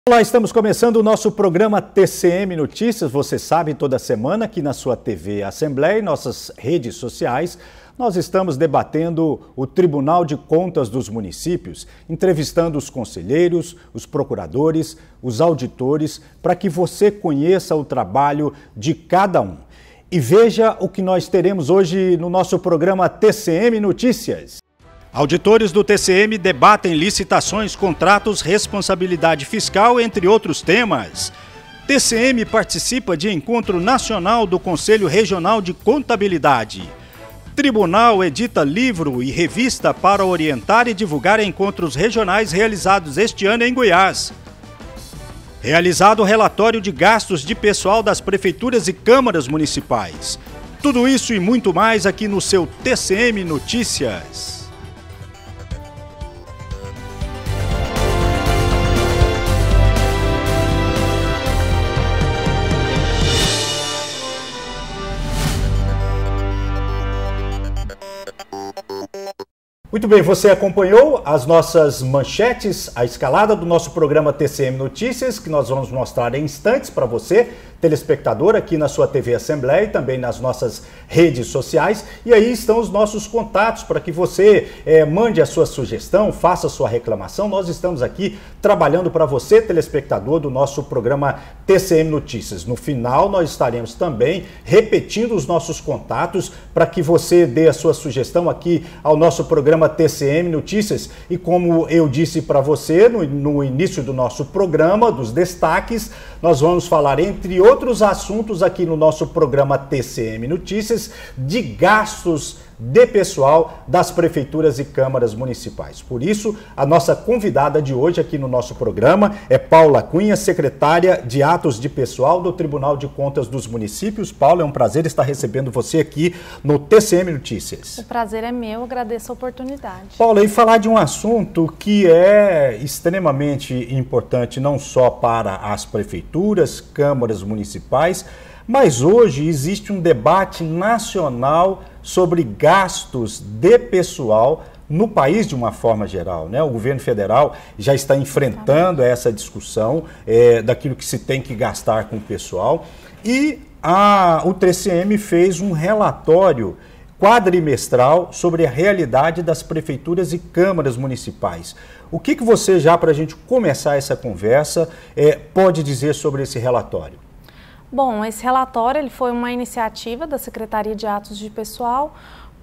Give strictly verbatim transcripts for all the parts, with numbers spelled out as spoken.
Olá, estamos começando o nosso programa T C M Notícias. Você sabe, toda semana aqui na sua T V Assembleia e nossas redes sociais, nós estamos debatendo o Tribunal de Contas dos Municípios, entrevistando os conselheiros, os procuradores, os auditores, para que você conheça o trabalho de cada um. E veja o que nós teremos hoje no nosso programa T C M Notícias. Auditores do T C M debatem licitações, contratos, responsabilidade fiscal, entre outros temas. T C M participa de encontro nacional do Conselho Regional de Contabilidade. Tribunal edita livro e revista para orientar e divulgar encontros regionais realizados este ano em Goiás. Realizado o relatório de gastos de pessoal das prefeituras e câmaras municipais. Tudo isso e muito mais aqui no seu T C M Notícias. Muito bem, você acompanhou as nossas manchetes, a escalada do nosso programa T C M Notícias, que nós vamos mostrar em instantes para você, telespectador, aqui na sua T V Assembleia e também nas nossas redes sociais. E aí estão os nossos contatos para que você é, mande a sua sugestão, faça a sua reclamação. Nós estamos aqui trabalhando para você, telespectador, do nosso programa T C M Notícias. No final, nós estaremos também repetindo os nossos contatos para que você dê a sua sugestão aqui ao nosso programa T C M Notícias. E como eu disse para você no, no início do nosso programa, dos destaques, nós vamos falar, entre outros assuntos, aqui no nosso programa T C M Notícias, de gastos de pessoal das prefeituras e câmaras municipais. Por isso, a nossa convidada de hoje aqui no nosso programa é Paula Cunha, secretária de Atos de Pessoal do Tribunal de Contas dos Municípios. Paula, é um prazer estar recebendo você aqui no T C M Notícias. O prazer é meu, agradeço a oportunidade. Paula, e falar de um assunto que é extremamente importante não só para as prefeituras, câmaras municipais, mas hoje existe um debate nacional sobre gastos de pessoal no país de uma forma geral, né? O governo federal já está enfrentando essa discussão é, daquilo que se tem que gastar com o pessoal, e a, o T C M fez um relatório quadrimestral sobre a realidade das prefeituras e câmaras municipais. O que, que você, já para a gente começar essa conversa, é, pode dizer sobre esse relatório? Bom, esse relatório ele foi uma iniciativa da Secretaria de Atos de Pessoal,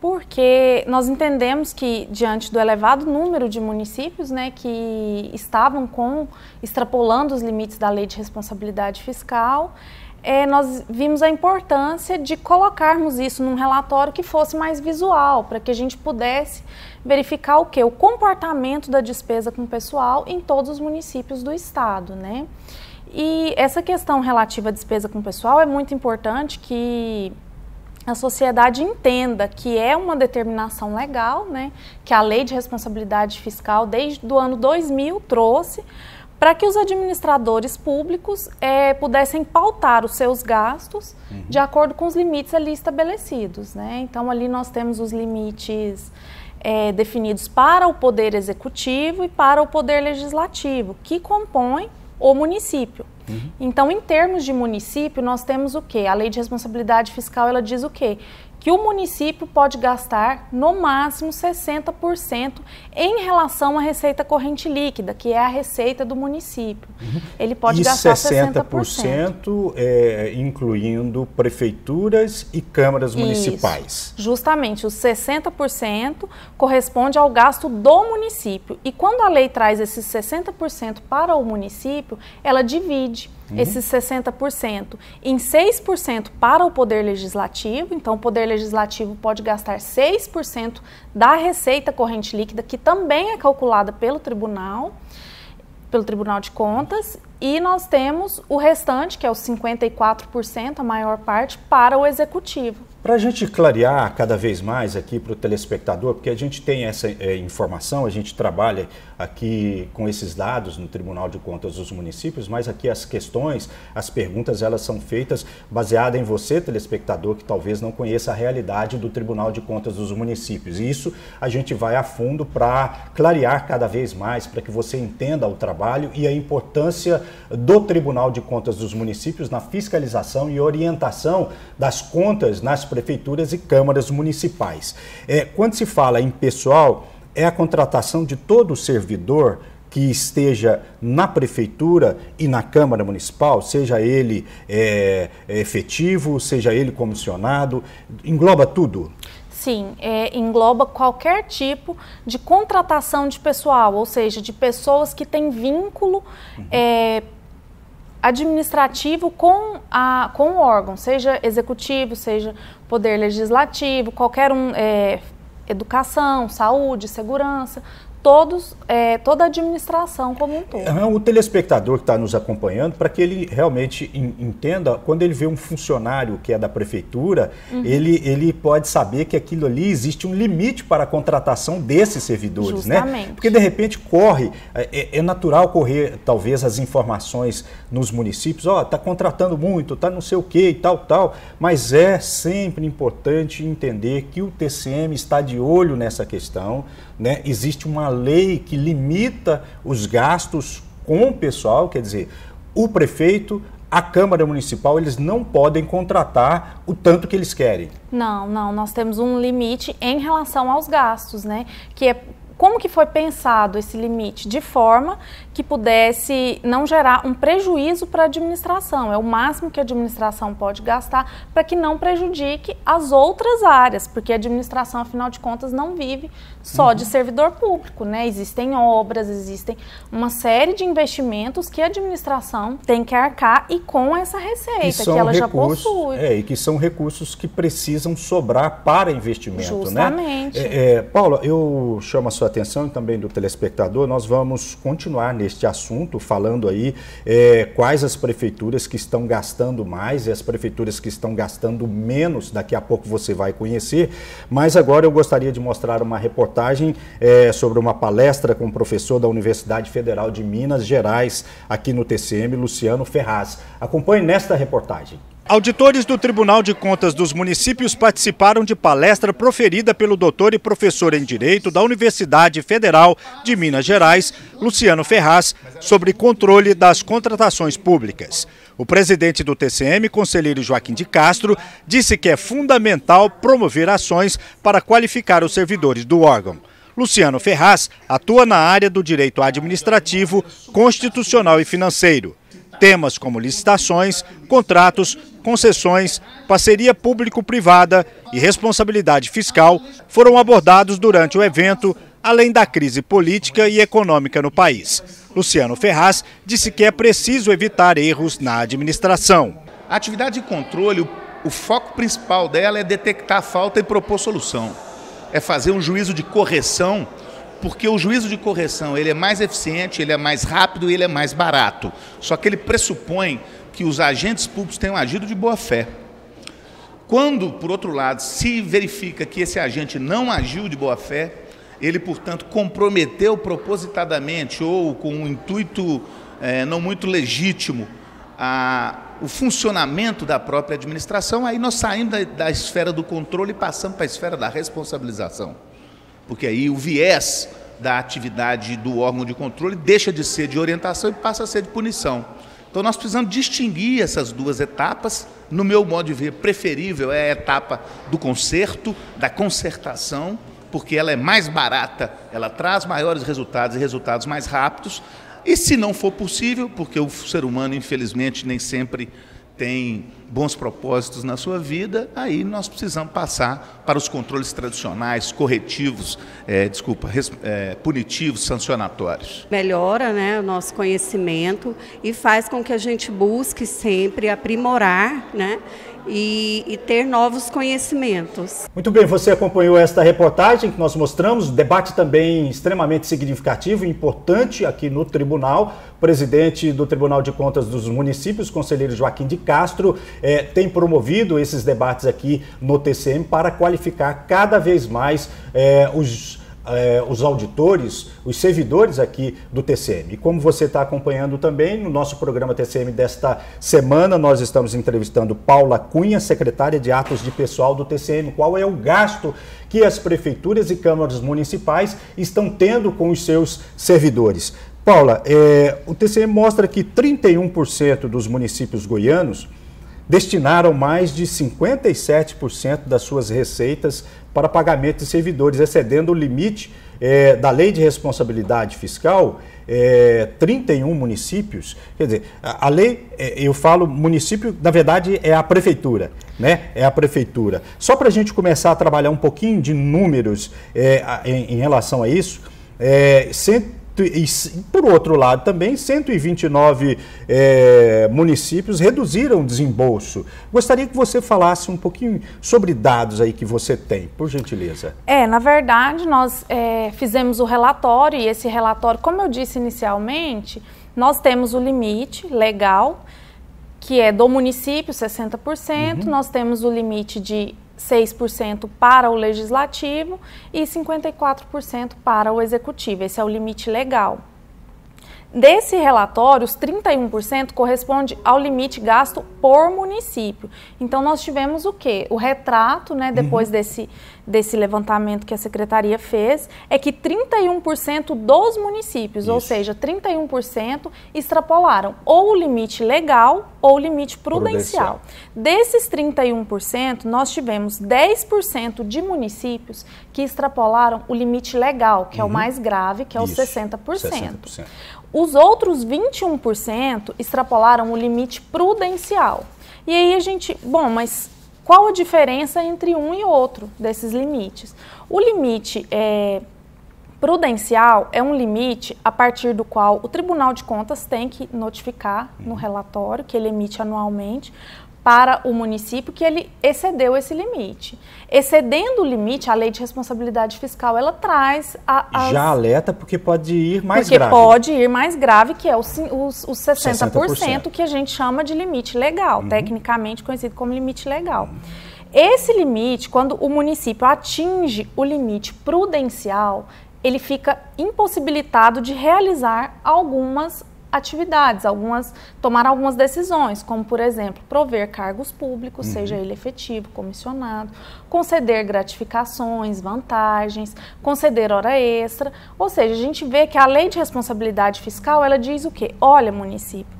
porque nós entendemos que, diante do elevado número de municípios, né, que estavam com, extrapolando os limites da Lei de Responsabilidade Fiscal, é, nós vimos a importância de colocarmos isso num relatório que fosse mais visual, para que a gente pudesse verificar o quê? O comportamento da despesa com o pessoal em todos os municípios do estado, né? E essa questão relativa à despesa com o pessoal é muito importante que a sociedade entenda que é uma determinação legal, né, que a Lei de Responsabilidade Fiscal, desde o ano dois mil, trouxe para que os administradores públicos é, pudessem pautar os seus gastos uhum. de acordo com os limites ali estabelecidos, né? Então, ali nós temos os limites é, definidos para o Poder Executivo e para o Poder Legislativo, que compõem o município. Uhum. Então, em termos de município, nós temos o quê? A Lei de Responsabilidade Fiscal, ela diz o quê? Que o município pode gastar no máximo sessenta por cento em relação à receita corrente líquida, que é a receita do município. Uhum. Ele pode e gastar sessenta por cento. sessenta por cento é, incluindo prefeituras e câmaras municipais. Isso, justamente, os sessenta por cento corresponde ao gasto do município. E quando a lei traz esses sessenta por cento para o município, ela divide Uhum. esses sessenta por cento em seis por cento para o Poder Legislativo. Então, o Poder Legislativo pode gastar seis por cento da receita corrente líquida, que também é calculada pelo Tribunal, pelo Tribunal de Contas, e nós temos o restante, que é os cinquenta e quatro por cento, a maior parte, para o Executivo. Para a gente clarear cada vez mais aqui para o telespectador, porque a gente tem essa é, informação, a gente trabalha aqui com esses dados no Tribunal de Contas dos Municípios, mas aqui as questões, as perguntas, elas são feitas baseadas em você, telespectador, que talvez não conheça a realidade do Tribunal de Contas dos Municípios. E isso a gente vai a fundo para clarear cada vez mais, para que você entenda o trabalho e a importância do Tribunal de Contas dos Municípios na fiscalização e orientação das contas nas prefeituras e câmaras municipais. É, quando se fala em pessoal, é a contratação de todo servidor que esteja na prefeitura e na Câmara Municipal, seja ele é, efetivo, seja ele comissionado, engloba tudo? Sim, é, engloba qualquer tipo de contratação de pessoal, ou seja, de pessoas que têm vínculo uhum. é, administrativo com, a, com o órgão, seja executivo, seja poder legislativo, qualquer um, é, educação, saúde, segurança, todos, é, toda a administração como um todo. O telespectador que está nos acompanhando, para que ele realmente entenda, quando ele vê um funcionário que é da prefeitura, uhum. ele, ele pode saber que aquilo ali existe um limite para a contratação desses servidores, Justamente. né? Porque de repente corre, é, é natural correr talvez as informações nos municípios, ó, oh, está contratando muito, está não sei o que e tal, tal, mas é sempre importante entender que o T C M está de olho nessa questão, né? Existe uma lei que limita os gastos com o pessoal, quer dizer, o prefeito, a Câmara Municipal, eles não podem contratar o tanto que eles querem. Não, não, nós temos um limite em relação aos gastos, né? Que é como que foi pensado esse limite? De forma que pudesse não gerar um prejuízo para a administração. É o máximo que a administração pode gastar para que não prejudique as outras áreas, porque a administração, afinal de contas, não vive só uhum. de servidor público, né? Existem obras, existem uma série de investimentos que a administração tem que arcar e com essa receita que, que ela recursos, já possui. É, e que são recursos que precisam sobrar para investimento, Justamente. né? É, é, Paula, eu chamo a sua atenção e também do telespectador, nós vamos continuar neste assunto, falando aí é, quais as prefeituras que estão gastando mais e as prefeituras que estão gastando menos, daqui a pouco você vai conhecer, mas agora eu gostaria de mostrar uma reportagem é, sobre uma palestra com o professor da Universidade Federal de Minas Gerais, aqui no T C M, Luciano Ferraz. Acompanhe nesta reportagem. Auditores do Tribunal de Contas dos Municípios participaram de palestra proferida pelo doutor e professor em Direito da Universidade Federal de Minas Gerais, Luciano Ferraz, sobre controle das contratações públicas. O presidente do T C M, conselheiro Joaquim de Castro, disse que é fundamental promover ações para qualificar os servidores do órgão. Luciano Ferraz atua na área do direito administrativo, constitucional e financeiro. Temas como licitações, contratos, concessões, parceria público-privada e responsabilidade fiscal foram abordados durante o evento, além da crise política e econômica no país. Luciano Ferraz disse que é preciso evitar erros na administração. A atividade de controle, o, o foco principal dela é detectar a falta e propor solução. É fazer um juízo de correção, porque o juízo de correção ele é mais eficiente, ele é mais rápido e ele é mais barato. Só que ele pressupõe que os agentes públicos tenham agido de boa fé. Quando, por outro lado, se verifica que esse agente não agiu de boa fé, ele, portanto, comprometeu propositadamente ou com um intuito é, não muito legítimo a, o funcionamento da própria administração, aí nós saímos da, da esfera do controle e passamos para a esfera da responsabilização. Porque aí o viés da atividade do órgão de controle deixa de ser de orientação e passa a ser de punição. Então nós precisamos distinguir essas duas etapas. No meu modo de ver, preferível é a etapa do conserto, da concertação, porque ela é mais barata, ela traz maiores resultados e resultados mais rápidos. E se não for possível, porque o ser humano, infelizmente, nem sempre tem bons propósitos na sua vida, aí nós precisamos passar para os controles tradicionais, corretivos, é, desculpa, res, é, punitivos, sancionatórios. Melhora, né, o nosso conhecimento e faz com que a gente busque sempre aprimorar, né, e, e ter novos conhecimentos. Muito bem, você acompanhou esta reportagem que nós mostramos, debate também extremamente significativo e importante aqui no tribunal. O presidente do Tribunal de Contas dos Municípios, conselheiro Joaquim de Castro, é, tem promovido esses debates aqui no T C M para qualificar cada vez mais é, os, é, os auditores, os servidores aqui do T C M. E como você está acompanhando também, no nosso programa T C M desta semana, nós estamos entrevistando Paula Cunha, secretária de Atos de Pessoal do T C M. Qual é o gasto que as prefeituras e câmaras municipais estão tendo com os seus servidores? Paula, é, o T C M mostra que trinta e um por cento dos municípios goianos destinaram mais de cinquenta e sete por cento das suas receitas para pagamento de servidores, excedendo o limite é, da Lei de Responsabilidade Fiscal. É, trinta e um municípios, quer dizer, a, a lei, é, eu falo município, na verdade é a prefeitura, né? É a prefeitura. Só para a gente começar a trabalhar um pouquinho de números é, em, em relação a isso, é, cento E, por outro lado, também cento e vinte e nove é, municípios reduziram o desembolso. Gostaria que você falasse um pouquinho sobre dados aí que você tem, por gentileza. É, na verdade, nós é, fizemos o relatório e esse relatório, como eu disse inicialmente, nós temos o limite legal, que é do município, sessenta por cento, uhum. Nós temos o limite de seis por cento para o legislativo e cinquenta e quatro por cento para o executivo. Esse é o limite legal. Desse relatório, os trinta e um por cento corresponde ao limite gasto por município. Então, nós tivemos o quê? O retrato, né, depois uhum. desse, desse levantamento que a Secretaria fez, é que trinta e um por cento dos municípios, Isso. ou seja, trinta e um por cento extrapolaram ou o limite legal ou o limite prudencial. prudencial. Desses trinta e um por cento, nós tivemos dez por cento de municípios que extrapolaram o limite legal, que uhum. é o mais grave, que é Isso. o sessenta por cento. sessenta por cento. Os outros vinte e um por cento extrapolaram o limite prudencial. E aí a gente, bom, mas qual a diferença entre um e outro desses limites? O limite é, prudencial é um limite a partir do qual o Tribunal de Contas tem que notificar no relatório, que ele emite anualmente, para o município que ele excedeu esse limite. Excedendo o limite, a Lei de Responsabilidade Fiscal, ela traz... A, as... Já alerta porque pode ir mais porque grave. Porque pode ir mais grave, que é os, os, os sessenta por cento, sessenta por cento que a gente chama de limite legal, uhum. tecnicamente conhecido como limite legal. Uhum. Esse limite, quando o município atinge o limite prudencial, ele fica impossibilitado de realizar algumas atividades, algumas, tomar algumas decisões, como, por exemplo, prover cargos públicos, uhum. seja ele efetivo, comissionado, conceder gratificações, vantagens, conceder hora extra. Ou seja, a gente vê que a Lei de Responsabilidade Fiscal, ela diz o quê? Olha, município,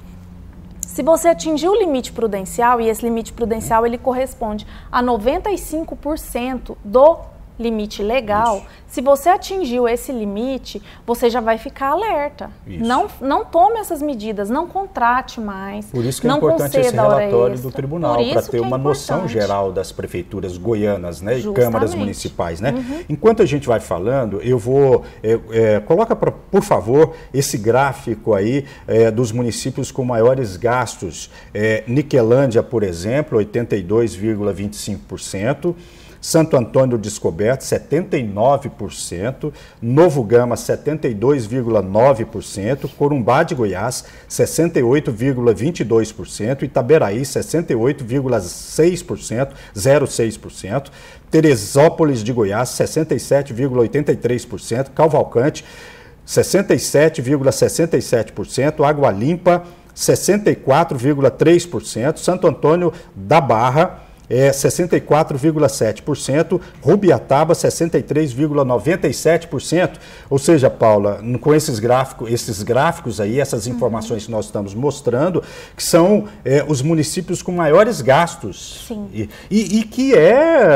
se você atingir o limite prudencial, e esse limite prudencial ele corresponde a noventa e cinco por cento do limite legal, Isso. se você atingiu esse limite, você já vai ficar alerta. Não, não tome essas medidas, não contrate mais. Por isso que é não importante esse relatório extra. do tribunal, para ter uma é noção geral das prefeituras goianas, né, e câmaras municipais. Né? Uhum. Enquanto a gente vai falando, eu vou... É, é, coloca, pra, por favor, esse gráfico aí é, dos municípios com maiores gastos. É, Niquelândia, por exemplo, oitenta e dois vírgula vinte e cinco por cento. Santo Antônio Descoberto, setenta e nove por cento, Novo Gama, setenta e dois vírgula nove por cento, Corumbá de Goiás, sessenta e oito vírgula vinte e dois por cento, Itaberaí, sessenta e oito vírgula seis por cento, zero vírgula seis por cento, Teresópolis de Goiás, sessenta e sete vírgula oitenta e três por cento, Cavalcante, sessenta e sete vírgula sessenta e sete por cento, Água Limpa, sessenta e quatro vírgula três por cento, Santo Antônio da Barra, é sessenta e quatro vírgula sete por cento, Rubiataba sessenta e três vírgula noventa e sete por cento. Ou seja, Paula, com esses gráficos, esses gráficos aí, essas informações uhum. que nós estamos mostrando, que são é, os municípios com maiores gastos. Sim. E, e, e que é,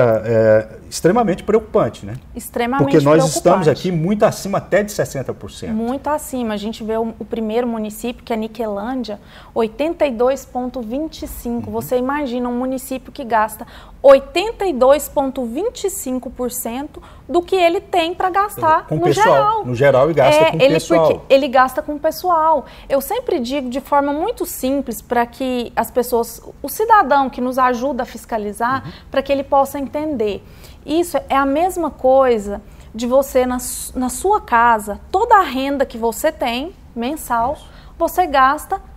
é extremamente preocupante, né? Extremamente Porque nós preocupante. estamos aqui muito acima até de sessenta por cento. Muito acima. A gente vê o, o primeiro município, que é Niquelândia, oitenta e dois vírgula vinte e cinco. Uhum. Você imagina um município que gasta oitenta e dois vírgula vinte e cinco por cento do que ele tem para gastar com no pessoal, geral. No geral, ele gasta é, com ele, pessoal. Porque ele gasta com o pessoal. Eu sempre digo de forma muito simples para que as pessoas, o cidadão que nos ajuda a fiscalizar, uhum. para que ele possa entender. Isso é a mesma coisa de você, na, na sua casa, toda a renda que você tem, mensal, Isso. você gasta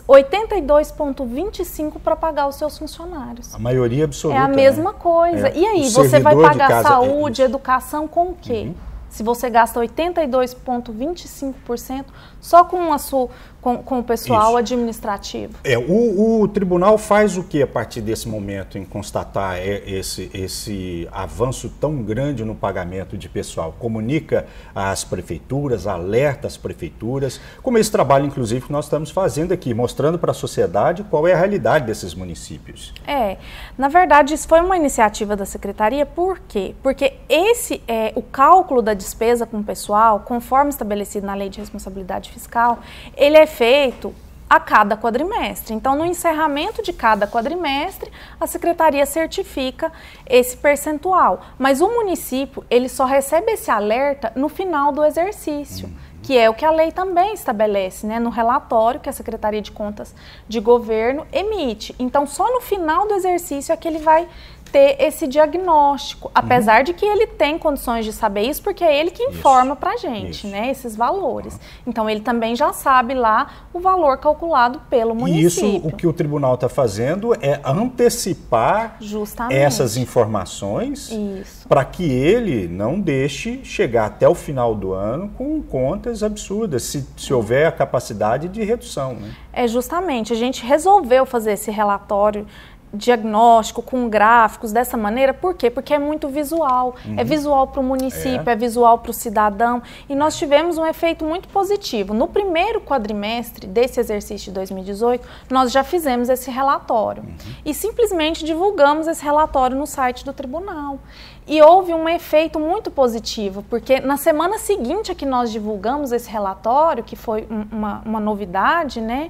oitenta e dois vírgula vinte e cinco para pagar os seus funcionários. A maioria absoluta. É a mesma né? coisa. É. E aí, O você vai pagar casa, saúde, é educação com o quê? Uhum. Se você gasta oitenta e dois vírgula vinte e cinco por cento só com, a sua, com, com o pessoal Isso. administrativo. É, o, o tribunal faz o que a partir desse momento em constatar esse, esse avanço tão grande no pagamento de pessoal? Comunica às prefeituras, alerta as prefeituras, como esse trabalho, inclusive, que nós estamos fazendo aqui, mostrando para a sociedade qual é a realidade desses municípios. É, na verdade, isso foi uma iniciativa da Secretaria, por quê? Porque esse é o cálculo da despesa com o pessoal, conforme estabelecido na Lei de Responsabilidade Fiscal, ele é feito a cada quadrimestre. Então, no encerramento de cada quadrimestre, a Secretaria certifica esse percentual. Mas o município, ele só recebe esse alerta no final do exercício, uhum. que é o que a lei também estabelece, né, no relatório que a Secretaria de Contas de Governo emite. Então, só no final do exercício é que ele vai ter esse diagnóstico, apesar uhum. de que ele tem condições de saber isso, porque é ele que informa para a gente, né, esses valores. Uhum. Então, ele também já sabe lá o valor calculado pelo município. E isso, o que o tribunal está fazendo é antecipar Justamente. essas informações para que ele não deixe chegar até o final do ano com contas absurdas, se, se houver a capacidade de redução. Né? É justamente, a gente resolveu fazer esse relatório diagnóstico, com gráficos, dessa maneira, por quê? Porque é muito visual, uhum. é visual para o município, é, é visual para o cidadão, e nós tivemos um efeito muito positivo. No primeiro quadrimestre desse exercício de dois mil e dezoito, nós já fizemos esse relatório, uhum. e simplesmente divulgamos esse relatório no site do tribunal. E houve um efeito muito positivo, porque na semana seguinte a que nós divulgamos esse relatório, que foi uma, uma novidade, né?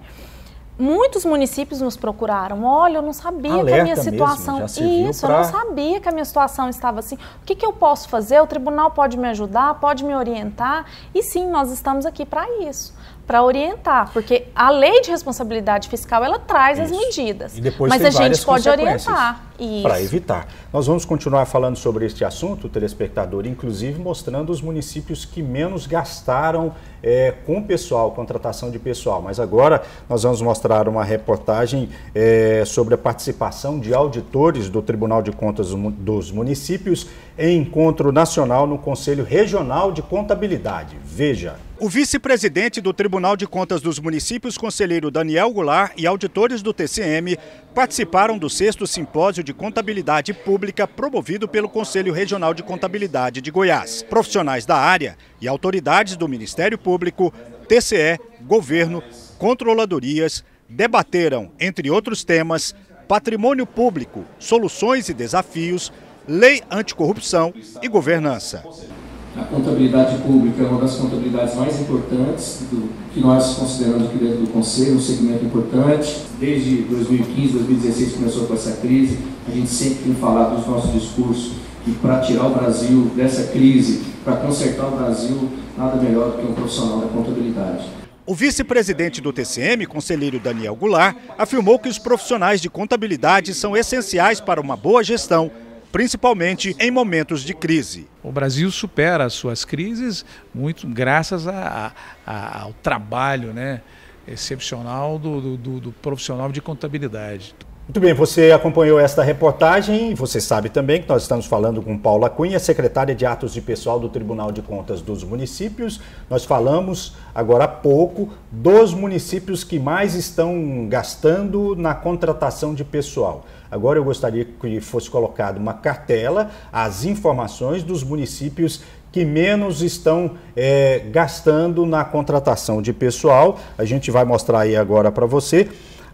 Muitos municípios nos procuraram. Olha, eu não sabia Alerta que a minha situação... Mesmo, Isso, pra... eu não sabia que a minha situação estava assim. O que, que eu posso fazer? O tribunal pode me ajudar, pode me orientar? E sim, nós estamos aqui para isso, para orientar, porque a lei de responsabilidade fiscal, ela traz isso. as medidas, e depois mas tem a gente pode consequências orientar. Para evitar. Nós vamos continuar falando sobre este assunto, telespectador, inclusive mostrando os municípios que menos gastaram é, com pessoal, contratação de pessoal. Mas agora nós vamos mostrar uma reportagem é, sobre a participação de auditores do Tribunal de Contas dos Municípios em encontro nacional no Conselho Regional de Contabilidade. Veja. O vice-presidente do Tribunal de Contas dos Municípios, conselheiro Daniel Goulart, e auditores do T C M participaram do sexto simpósio de contabilidade pública promovido pelo Conselho Regional de Contabilidade de Goiás. Profissionais da área e autoridades do Ministério Público, T C E, governo, controladorias, debateram, entre outros temas, patrimônio público, soluções e desafios, lei anticorrupção e governança. A contabilidade pública é uma das contabilidades mais importantes do, que nós consideramos aqui dentro do Conselho, um segmento importante. Desde dois mil e quinze, dois mil e dezesseis começou com essa crise, a gente sempre tem falado nos nossos discursos que para tirar o Brasil dessa crise, para consertar o Brasil, nada melhor do que um profissional da contabilidade. O vice-presidente do T C M, conselheiro Daniel Goulart, afirmou que os profissionais de contabilidade são essenciais para uma boa gestão, principalmente em momentos de crise. O Brasil supera as suas crises muito graças a, a, ao trabalho, né, excepcional do, do, do profissional de contabilidade. Muito bem, você acompanhou esta reportagem, você sabe também que nós estamos falando com Paula Cunha, secretária de Atos de Pessoal do Tribunal de Contas dos Municípios. Nós falamos agora há pouco dos municípios que mais estão gastando na contratação de pessoal. Agora eu gostaria que fosse colocada uma cartela, as informações dos municípios que menos estão é, gastando na contratação de pessoal. A gente vai mostrar aí agora para você.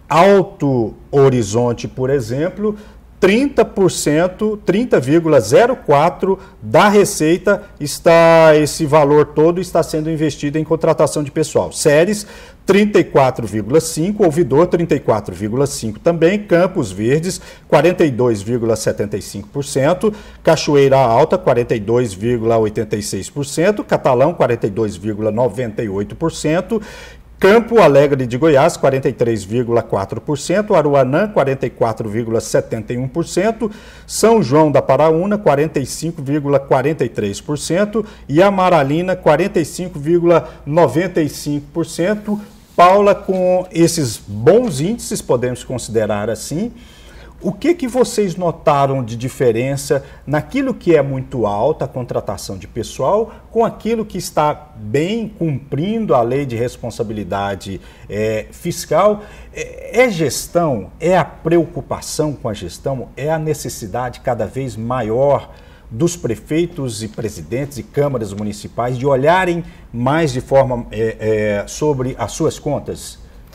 Alto Horizonte, por exemplo, trinta por cento, trinta vírgula zero quatro por cento da receita, está, esse valor todo está sendo investido em contratação de pessoal. Séries, trinta e quatro vírgula cinco por cento, Ouvidor, trinta e quatro vírgula cinco por cento também, Campos Verdes, quarenta e dois vírgula setenta e cinco por cento, Cachoeira Alta, quarenta e dois vírgula oitenta e seis por cento, Catalão, quarenta e dois vírgula noventa e oito por cento, Campo Alegre de Goiás, quarenta e três vírgula quatro por cento, Aruanã, quarenta e quatro vírgula setenta e um por cento, São João da Paraúna, quarenta e cinco vírgula quarenta e três por cento e Amaralina, quarenta e cinco vírgula noventa e cinco por cento. Paula, com esses bons índices, podemos considerar assim, o que que vocês notaram de diferença naquilo que é muito alta, a contratação de pessoal, com aquilo que está bem cumprindo a lei de responsabilidade é, fiscal? É, é gestão? É a preocupação com a gestão? É a necessidade cada vez maior dos prefeitos e presidentes e câmaras municipais de olharem mais de forma é, é, sobre as suas contas?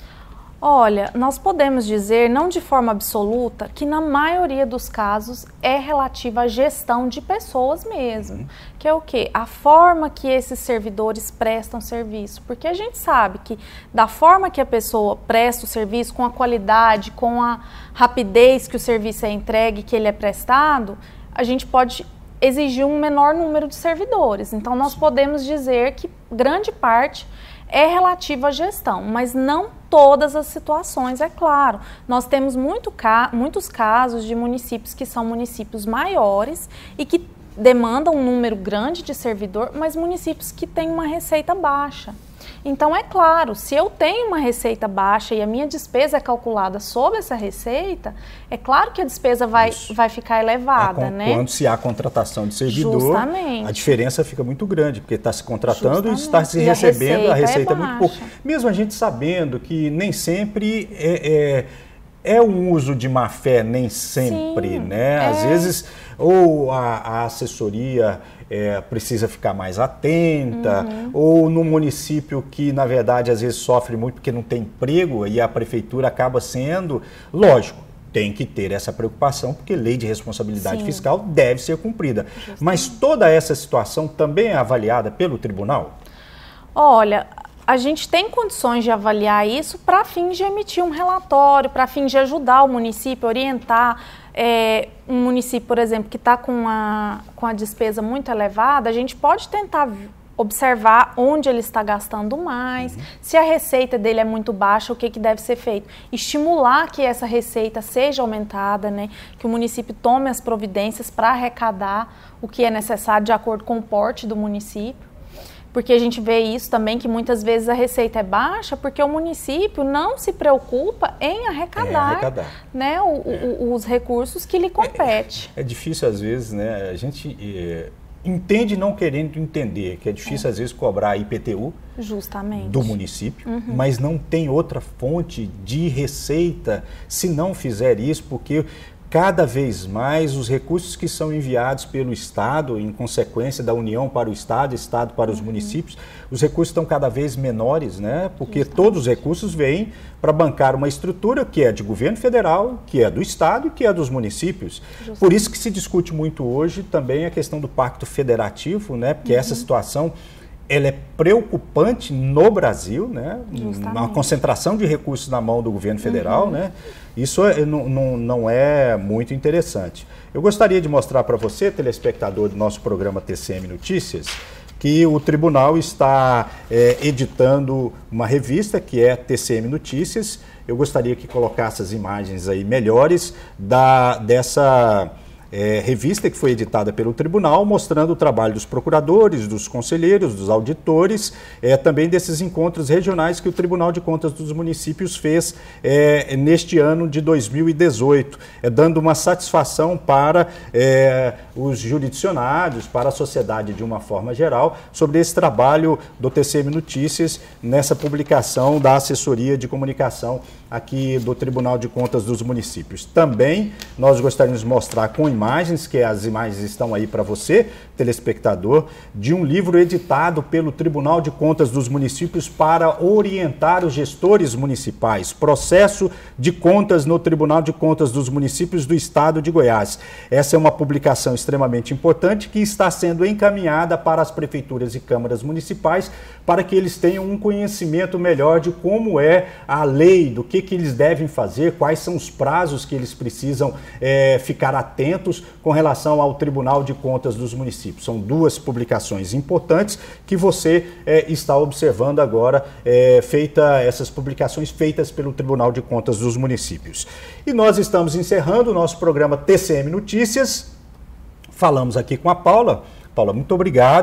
Olha, nós podemos dizer, não de forma absoluta, que na maioria dos casos é relativa à gestão de pessoas mesmo. Uhum. Que é o quê? A forma que esses servidores prestam serviço. Porque a gente sabe que da forma que a pessoa presta o serviço, com a qualidade, com a rapidez que o serviço é entregue, que ele é prestado, a gente pode exigir um menor número de servidores. Então, nós podemos dizer que grande parte é relativa à gestão, mas não todas as situações, é claro. Nós temos muito ca muitos casos de municípios que são municípios maiores e que demandam um número grande de servidor, mas municípios que têm uma receita baixa. Então, é claro, se eu tenho uma receita baixa e a minha despesa é calculada sobre essa receita, é claro que a despesa vai, vai ficar elevada, né? Quando se há contratação de servidor, justamente, a diferença fica muito grande, porque está se contratando justamente, e está se e recebendo, a receita, a receita é, é muito pouco. Mesmo a gente sabendo que nem sempre é... é É um uso de má fé, nem sempre, sim, né? Às é. vezes, ou a, a assessoria é, precisa ficar mais atenta, uhum, ou no município que, na verdade, às vezes sofre muito porque não tem emprego e a prefeitura acaba sendo, lógico, tem que ter essa preocupação, porque lei de responsabilidade, sim, fiscal deve ser cumprida. Justamente. Mas toda essa situação também é avaliada pelo tribunal? Olha, a gente tem condições de avaliar isso para fim de emitir um relatório, para fim de ajudar o município, orientar é, um município, por exemplo, que está com a, com a despesa muito elevada, a gente pode tentar observar onde ele está gastando mais, uhum, se a receita dele é muito baixa, o que, que deve ser feito. Estimular que essa receita seja aumentada, né, que o município tome as providências para arrecadar o que é necessário de acordo com o porte do município. Porque a gente vê isso também, que muitas vezes a receita é baixa, porque o município não se preocupa em arrecadar, é arrecadar. Né, o, é. o, os recursos que lhe compete. É, é difícil às vezes, né? A gente é, entende não querendo entender, que é difícil é. às vezes cobrar I P T U justamente do município, uhum, mas não tem outra fonte de receita se não fizer isso, porque cada vez mais os recursos que são enviados pelo Estado, em consequência da União para o Estado, Estado para os uhum, municípios, os recursos estão cada vez menores, né? Porque justamente todos os recursos vêm para bancar uma estrutura que é de governo federal, que é do Estado e que é dos municípios. Justamente. Por isso que se discute muito hoje também a questão do pacto federativo, né? Porque uhum, essa situação ela é preocupante no Brasil, né? Justamente. Uma concentração de recursos na mão do governo federal, uhum, né? Isso é, não, não, não é muito interessante. Eu gostaria de mostrar para você, telespectador do nosso programa T C M Notícias, que o tribunal está é, editando uma revista que é T C M Notícias. Eu gostaria que colocasse as imagens aí melhores da, dessa É, revista que foi editada pelo tribunal, mostrando o trabalho dos procuradores, dos conselheiros, dos auditores, é, também desses encontros regionais que o Tribunal de Contas dos Municípios fez é, neste ano de dois mil e dezoito, é, dando uma satisfação para é, os jurisdicionários, para a sociedade de uma forma geral, sobre esse trabalho do T C M Notícias nessa publicação da assessoria de comunicação aqui do Tribunal de Contas dos Municípios. Também nós gostaríamos de mostrar com imagens, que as imagens estão aí para você, telespectador, de um livro editado pelo Tribunal de Contas dos Municípios para orientar os gestores municipais. Processo de contas no Tribunal de Contas dos Municípios do Estado de Goiás. Essa é uma publicação extremamente importante que está sendo encaminhada para as prefeituras e câmaras municipais para que eles tenham um conhecimento melhor de como é a lei, do que, que eles devem fazer, quais são os prazos que eles precisam é, ficar atentos com relação ao Tribunal de Contas dos Municípios. São duas publicações importantes que você é, está observando agora, é, feita, essas publicações feitas pelo Tribunal de Contas dos Municípios. E nós estamos encerrando o nosso programa T C M Notícias. Falamos aqui com a Paula. Paula, muito obrigado.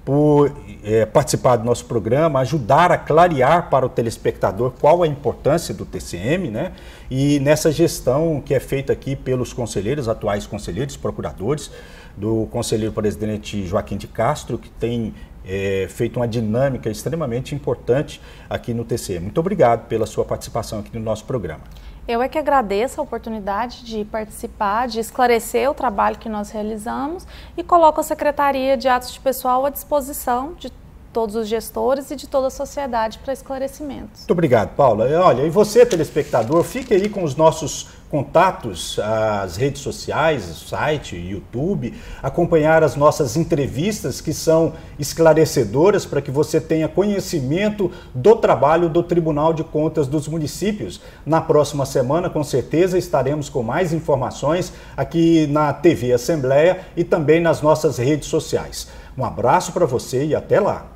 por é, participar do nosso programa, ajudar a clarear para o telespectador qual a importância do T C M, né? E nessa gestão que é feita aqui pelos conselheiros, atuais conselheiros, procuradores, do conselheiro presidente Joaquim de Castro, que tem é, feito uma dinâmica extremamente importante aqui no T C M. Muito obrigado pela sua participação aqui no nosso programa. Eu é que agradeço a oportunidade de participar, de esclarecer o trabalho que nós realizamos e coloco a Secretaria de Atos de Pessoal à disposição de todos os gestores e de toda a sociedade para esclarecimentos. Muito obrigado, Paula. Olha, e você, telespectador, fique aí com os nossos contatos, as redes sociais, o site, YouTube, acompanhar as nossas entrevistas que são esclarecedoras para que você tenha conhecimento do trabalho do Tribunal de Contas dos Municípios. Na próxima semana, com certeza, estaremos com mais informações aqui na T V Assembleia e também nas nossas redes sociais. Um abraço para você e até lá!